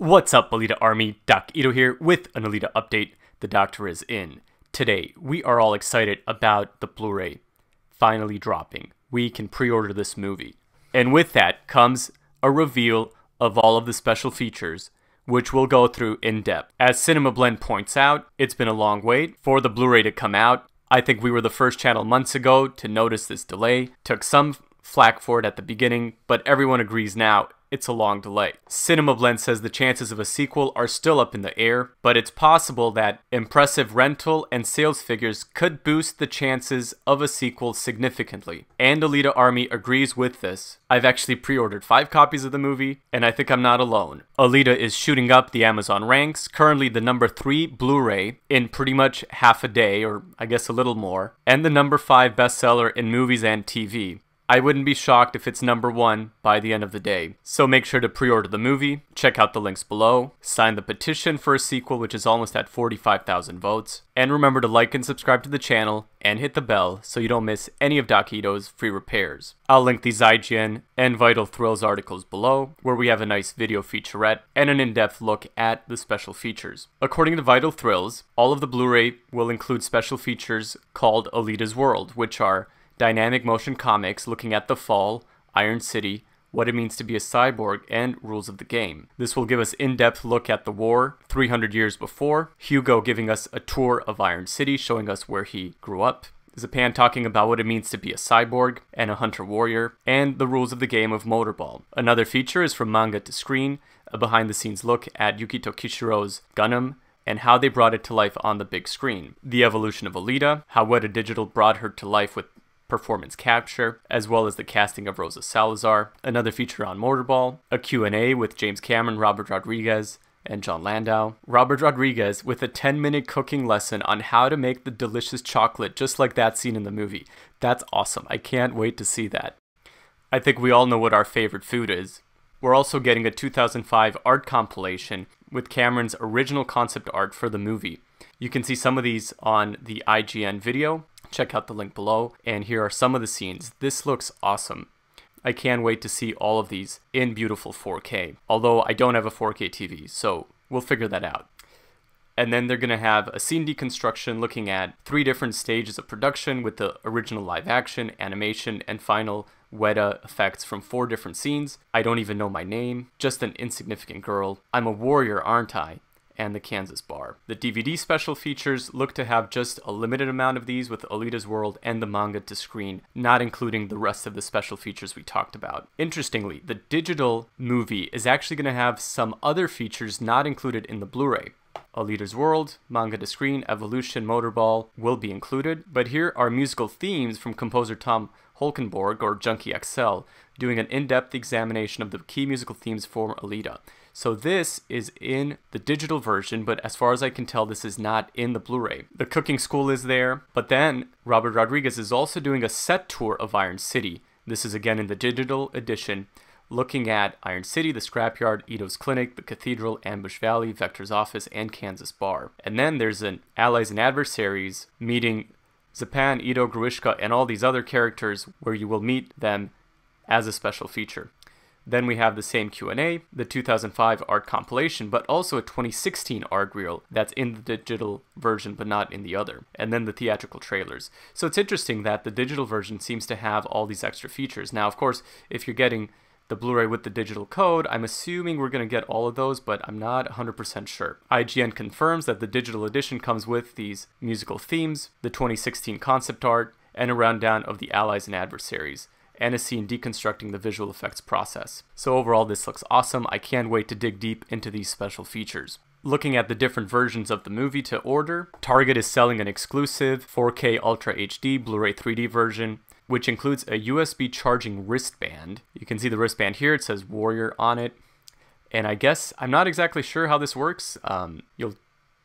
What's up, Alita Army? Doc Ito here with an Alita update. The Doctor is in. Today, we are all excited about the Blu-ray finally dropping. We can pre-order this movie. And with that comes a reveal of all of the special features, which we'll go through in depth. As Cinema Blend points out, it's been a long wait for the Blu-ray to come out. I think we were the first channel months ago to notice this delay. Took some flack for it at the beginning, but everyone agrees now it's a long delay. Cinema Blend says the chances of a sequel are still up in the air, but it's possible that impressive rental and sales figures could boost the chances of a sequel significantly. And Alita Army agrees with this. I've actually pre-ordered 5 copies of the movie, and I think I'm not alone. Alita is shooting up the Amazon ranks, currently the number 3 Blu-ray in pretty much half a day, or I guess a little more, and the number 5 bestseller in movies and TV. I wouldn't be shocked if it's number 1 by the end of the day. So make sure to pre-order the movie, check out the links below, sign the petition for a sequel which is almost at 45,000 votes, and remember to like and subscribe to the channel and hit the bell so you don't miss any of Doc Ito's free repairs. I'll link these IGN and Vital Thrills articles below, where we have a nice video featurette and an in-depth look at the special features. According to Vital Thrills, all of the Blu-ray will include special features called Alita's World, which are dynamic motion comics looking at the fall, Iron City, what it means to be a cyborg, and rules of the game. This will give us in-depth look at the war 300 years before, Hugo giving us a tour of Iron City, showing us where he grew up, Zapan talking about what it means to be a cyborg and a hunter-warrior, and the rules of the game of Motorball. Another feature is from Manga to Screen, a behind-the-scenes look at Yukito Kishiro's Gundam, and how they brought it to life on the big screen. The evolution of Alita, how Weta Digital brought her to life with performance capture, as well as the casting of Rosa Salazar, another feature on Motorball, a Q&A with James Cameron, Robert Rodriguez, and John Landau. Robert Rodriguez with a 10-minute cooking lesson on how to make the delicious chocolate just like that scene in the movie. That's awesome. I can't wait to see that. I think we all know what our favorite food is. We're also getting a 2005 art compilation with Cameron's original concept art for the movie. You can see some of these on the IGN video. Check out the link below, and here are some of the scenes. This looks awesome. I can't wait to see all of these in beautiful 4K, although I don't have a 4K TV, so we'll figure that out. And then they're going to have a scene deconstruction looking at 3 different stages of production with the original live action, animation, and final Weta effects from 4 different scenes. I don't even know my name, just an insignificant girl. I'm a warrior, aren't I? And the Kansas Bar. The DVD special features look to have just a limited amount of these with Alita's World and the Manga to Screen, not including the rest of the special features we talked about. Interestingly, the digital movie is actually going to have some other features not included in the Blu-ray. Alita's World, Manga to Screen, Evolution, Motorball will be included, but here are musical themes from composer Tom Holkenborg, or Junkie XL, doing an in-depth examination of the key musical themes for Alita. So this is in the digital version, but as far as I can tell, this is not in the Blu-ray. The cooking school is there, but then Robert Rodriguez is also doing a set tour of Iron City. This is again in the digital edition, looking at Iron City, the Scrapyard, Ito's Clinic, the Cathedral, Ambush Valley, Vector's Office, and Kansas Bar. And then there's an Allies and Adversaries meeting Zapan, Ito, Gruishka, and all these other characters where you will meet them as a special feature. Then we have the same Q&A, the 2005 art compilation, but also a 2016 art reel that's in the digital version but not in the other, and then the theatrical trailers. So it's interesting that the digital version seems to have all these extra features. Now, of course, if you're getting the Blu-ray with the digital code, I'm assuming we're going to get all of those, but I'm not 100% sure. IGN confirms that the digital edition comes with these musical themes, the 2016 concept art, and a rundown of the Allies and Adversaries, and a scene deconstructing the visual effects process. So overall, this looks awesome. I can't wait to dig deep into these special features. Looking at the different versions of the movie to order, Target is selling an exclusive 4K Ultra HD Blu-ray 3D version, which includes a USB charging wristband. You can see the wristband here. It says Warrior on it. And I guess, I'm not exactly sure how this works. You'll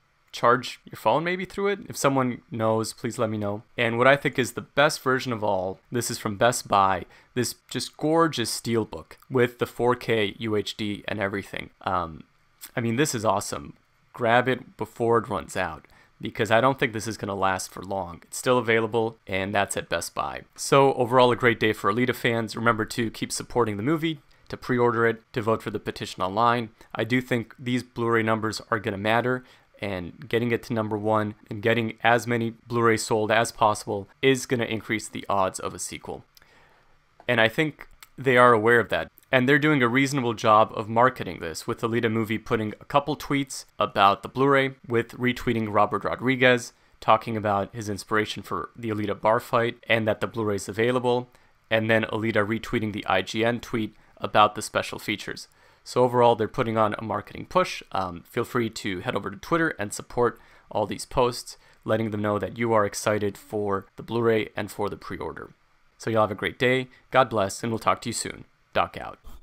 charge your phone maybe through it. If someone knows, please let me know. And what I think is the best version of all, this is from Best Buy, this just gorgeous steelbook with the 4K UHD and everything. I mean, this is awesome. Grab it before it runs out, because I don't think this is going to last for long. It's still available, and that's at Best Buy. So overall, a great day for Alita fans. Remember to keep supporting the movie. to pre-order it, to vote for the petition online. I do think these Blu-ray numbers are going to matter, and getting it to number 1 and getting as many Blu-rays sold as possible is going to increase the odds of a sequel. And I think they are aware of that. And they're doing a reasonable job of marketing this, with Alita Movie putting a couple tweets about the Blu-ray, with retweeting Robert Rodriguez, talking about his inspiration for the Alita bar fight, and that the Blu-ray is available, and then Alita retweeting the IGN tweet about the special features. So overall, they're putting on a marketing push. Feel free to head over to Twitter and support all these posts, letting them know that you are excited for the Blu-ray and for the pre-order. So y'all have a great day, God bless, and we'll talk to you soon. Doc out.